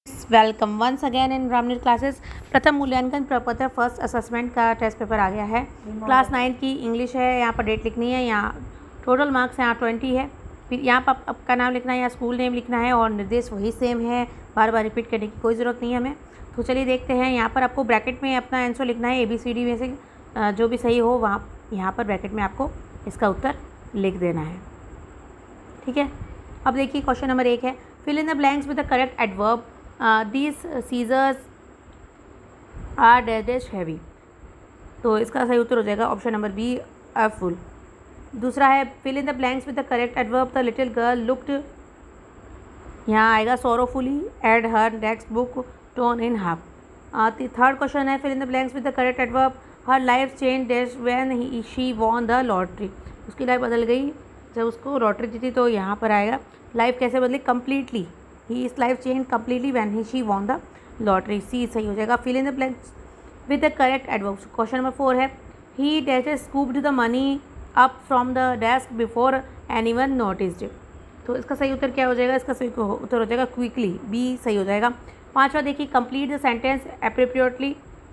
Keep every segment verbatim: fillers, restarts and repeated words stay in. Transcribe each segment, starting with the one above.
Welcome once again in Brahmani classes. प्रथम मूल्यांकन प्रपत्र फर्स्ट असेसमेंट का टेस्ट पेपर आ गया है। क्लास नाइन्थ की इंग्लिश है। यहाँ पर डेट लिखनी है। यहाँ टोटल मार्क्स यहाँ ट्वेंटी है। फिर यहाँ पर आपका नाम लिखना है, यहाँ स्कूल नेम लिखना है और निर्देश वही सेम है, बार बार रिपीट करने की कोई ज़रूरत नहीं है हमें। तो चलिए देखते हैं। यहाँ पर आपको ब्रैकेट में अपना आंसर लिखना है। ए बी सी डी में से जो भी सही हो वहाँ यहाँ पर ब्रैकेट में आपको इसका उत्तर लिख देना है। ठीक है, अब देखिए क्वेश्चन नंबर एक है, fill in the blanks with the correct adverb. These scissors are dash dash heavy. तो इसका सही उत्तर हो जाएगा option number B, awful. दूसरा है, fill in the blanks with the correct adverb. The little girl looked, यहाँ आएगा sorrowfully at her next book torn in half. Third question है, fill in the blanks with the correct adverb. Her life change dash when she won the lottery. उसकी life बदल गई जब उसको lottery जीती। तो यहाँ पर आएगा लाइफ कैसे बदली, completely. He is life change completely when he she won the lottery. C सही हो जाएगा। Fill in the blanks with the correct adverb. Question number four है, he dash scooped the money up from the desk before anyone noticed. तो इसका सही उत्तर क्या हो जाएगा, इसका सही उत्तर हो जाएगा क्विकली, बी सही हो जाएगा। पांचवा देखिए, complete the sentence appropriately.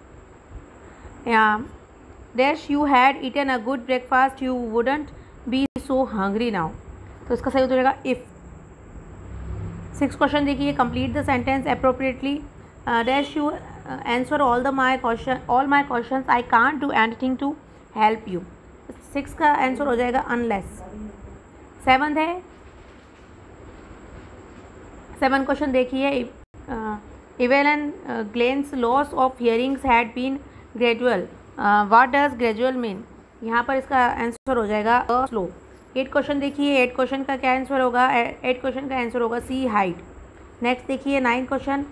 Dash you had eaten a good breakfast you wouldn't be so hungry now. तो इसका सही उत्तर हो जाएगा इफ़। सिक्स क्वेश्चन देखिए, complete the sentence appropriately. Dash you answer all the my question all my question I can't do anything to help you. Six का answer हो जाएगा अनलेस। सेवन्थ है, सेवन क्वेश्चन देखिए, Evelyn Glennie's loss of hearings had been gradual. What does gradual mean. यहाँ पर इसका answer हो जाएगा स्लो। एट क्वेश्चन देखिए, एट क्वेश्चन का क्या आंसर होगा, एट क्वेश्चन का आंसर होगा सी हाइट। नेक्स्ट देखिए, नाइन क्वेश्चन,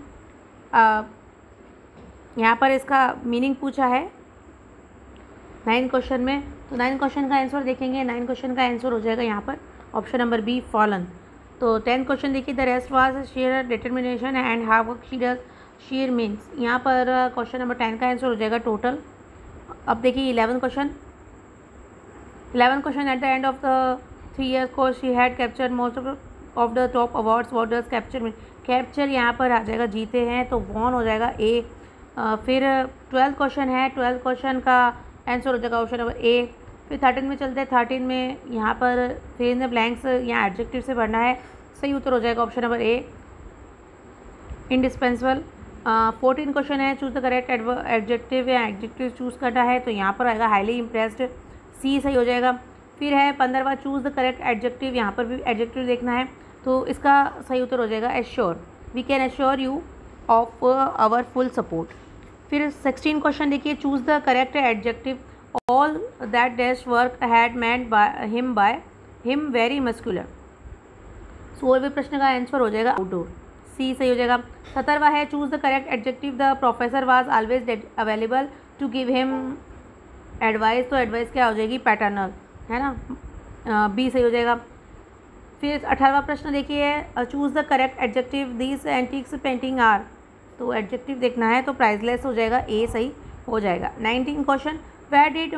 यहाँ पर इसका मीनिंग पूछा है नाइन क्वेश्चन में। तो नाइन क्वेश्चन का आंसर देखेंगे, नाइन क्वेश्चन का आंसर हो जाएगा यहाँ पर ऑप्शन नंबर बी, फॉलन। तो टेंथ क्वेश्चन देखिए, the rest was sheer determination and how work she does sheer means. यहाँ पर क्वेश्चन नंबर टेन का आंसर हो जाएगा टोटल। अब देखिए eleven question, eleven question, at the end of the three year course she had captured most of the top awards. What does capture mean. Capture यहाँ पर आ जाएगा जीते हैं, तो वॉन हो जाएगा ए। फिर ट्वेल्थ क्वेश्चन है, ट्वेल्थ क्वेश्चन का आंसर हो जाएगा ऑप्शन नंबर ए। फिर थर्टीन में चलते हैं, थर्टीन में यहाँ पर फिर इन द ब्लैंक्स यहाँ एडजेक्टिव से भरना है। सही उत्तर हो जाएगा option number A, indispensable. Fourteen question है, चूज द करेक्ट एडजेक्टिव या एडजेक्टिव चूज़ करना है, तो यहाँ पर आएगा हाईली इम्प्रेस्ड, सी सही हो जाएगा। फिर है पंद्रहवा, चूज़ द करेक्ट एडजेक्टिव, यहाँ पर भी एडजेक्टिव देखना है, तो इसका सही उत्तर हो जाएगा assure, we can assure you of our full support. फिर सिक्सटीन क्वेश्चन देखिए, choose the correct adjective. All that dash work had meant by him by him very muscular. सोलहवें प्रश्न का आंसर हो जाएगा आउटडोर, सी सही हो जाएगा। सत्रहवा है, choose the correct adjective. The professor was always available to give him advice. तो एडवाइस क्या हो जाएगी, पैटर्नल, है ना, बी सही हो जाएगा। फिर अठारहवा प्रश्न देखिए, choose the correct adjective. These antiques painting are, तो एडजेक्टिव देखना है, तो प्राइसलेस हो जाएगा, ए सही हो जाएगा। नाइनटीन क्वेश्चन, वेयर डिड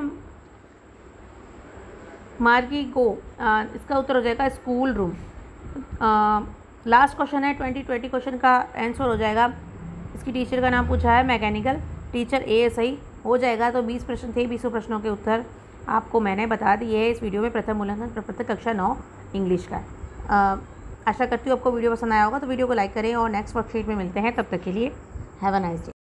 मार्गी गो। इसका उत्तर हो जाएगा स्कूल रूम। लास्ट क्वेश्चन है, ट्वेंटी ट्वेंटी क्वेश्चन का आंसर हो जाएगा, इसकी टीचर का नाम पूछा है, मैकेनिकल टीचर, ए सही हो जाएगा। तो बीस प्रश्न थे, बीसों प्रश्नों के उत्तर आपको मैंने बता दिए इस वीडियो में प्रथम मूल्यांकन प्रपत्र कक्षा नौ इंग्लिश का। आ, आशा करती हूँ आपको वीडियो पसंद आया होगा, तो वीडियो को लाइक करें और नेक्स्ट वर्कशीट में मिलते हैं। तब तक के लिए हैव अ नाइस डे।